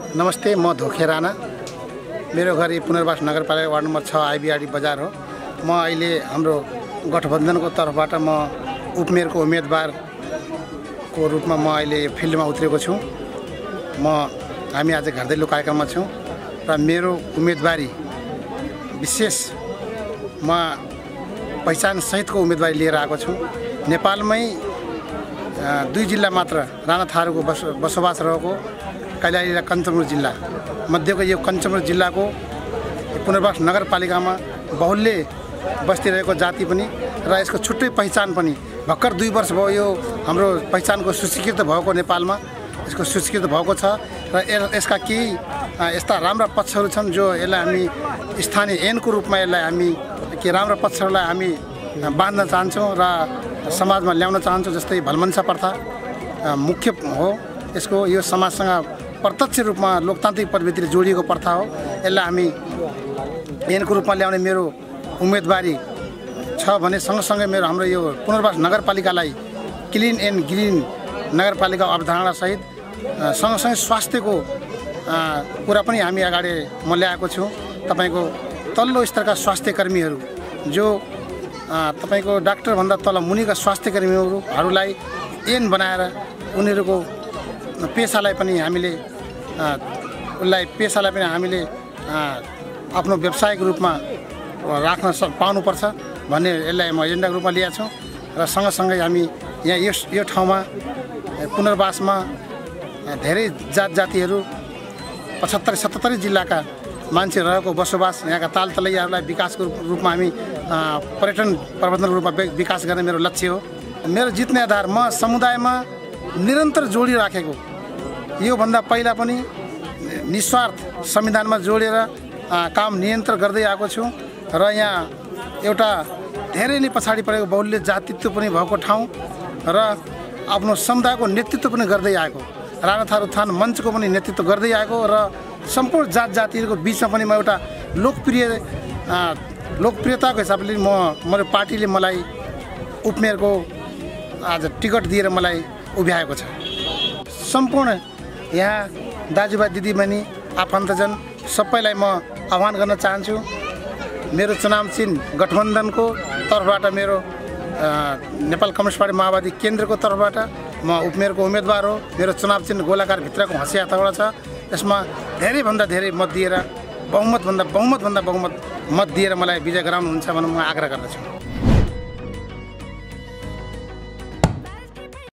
नमस्ते, म धोखे राणा। मेरो घर पुनर्वास नगरपालिका वार्ड नम्बर 6 आइबिआरडी बजार हो। म अहिले हाम्रो गठबन्धनको तर्फबाट म उपमेयरको उम्मेदवारको रूपमा म अहिले फिल्डमा उत्रेको छु। हामी आज घर दैलो कार्यक्रममा छौँ र मेरो उम्मेदवारी विशेष म पहिचान सहितको उम्मेदवारी लिएर आएको छु। नेपालमै 2 जिल्ला मात्र राणा थारूको बसोबास रहेको कैलाली र कञ्चनपुर जिल्ला मध्येको यो कञ्चनपुर जिल्लाको पुनर्वास नगरपालिकामा बहुल्य बस्तिरहेको जाति पनि र यसको छुट्टै पहिचान पनि भर्खर 2 वर्ष भयो यो हाम्रो पहिचानको सूचीकृत भएको नेपालमा यसको सूचीकृत भएको छ र यसका केही यस्ता राम्रा पक्षहरू छन् जो यसलाई हामी स्थानीय ऐनको रूपमा यसलाई हामी के राम्रा पक्षहरूलाई हामी बाँध्न चाहन्छौँ र समाजमा ल्याउन चाहन्छौँ। जस्तै भलमनसा प्रथा मुख्य हो, यसको यो समाजसँग प्रत्यक्ष रूपमा लोकतान्त्रिक प्रवृत्तिले जोडिएको प्रथा हो। यसलाई हामी ऐनको रूपमा ल्याउने मेरो उम्मेदवारी छ भने सँगसँगै हाम्रो यो पुनर्वास नगरपालिकालाई क्लिन एन्ड ग्रिन नगरपालिका अवधारणा सहित सँगसँगै स्वास्थ्यको कुरा पनि हामी अगाडि म ल्याएको छु। तपाईको तल्लो स्तरका स्वास्थ्यकर्मीहरू जो तपाईको डाक्टरभन्दा तल मुनिका स्वास्थ्यकर्मीहरूलाई ऐन बनाएर उनीहरूको पेसालाई पनि हामीले आफ्नो व्यावसायिक रूपमा राख्न पाउनुपर्छ भन्ने यसलाई म एजेन्डाको रूपमा लिएको छु। र सँगसँगै हामी यहाँ यो ठाउँमा पुनर्वासमा धेरै जातिहरू 75-77 जिल्लाका मान्छे रहेको बसोबास यहाँका तालतलैयाहरूलाई विकासको रूपमा हामी पर्यटन प्रबन्धनको रूपमा विकास गर्ने मेरो लक्ष्य हो। मेरो जित्ने आधार म समुदायमा निरन्तर जोडिराखेको, योभन्दा पहिला पनि निस्वार्थ संविधानमा जोडेर काम नियन्त्रण गर्दै आएको छु र यहाँ एउटा धेरै नै पछाडि परेको बहुल्य जातित्व पनि भएको ठाउँ र आफ्नो समुदायको नेतृत्व पनि गर्दै आएको, राणा थारू उत्थान मञ्चको पनि नेतृत्व गर्दै आएको र सम्पूर्ण जातिहरूको बिचमा पनि म एउटा लोकप्रियताको हिसाबले मेरो पार्टीले मलाई उपमेयरको आज टिकट दिएर मलाई उभ्याएको छ। सम्पूर्ण यहाँ दाजुभाइ दिदीबहिनी आफन्तजन सबैलाई म आह्वान गर्न चाहन्छु, मेरो चुनाव चिन्ह गठबन्धनको तर्फबाट मेरो नेपाल कम्युनिस्ट पार्टी माओवादी केन्द्रको तर्फबाट म उपमेयरको उम्मेदवार हो। मेरो चुनाव चिन्ह गोलाकार भित्रको हँसिया हथौडा छ। यसमा धेरैभन्दा धेरै मत दिएर बहुमत मत दिएर मलाई विजय गराउनुहुन्छ भनेर म आग्रह गर्दछु।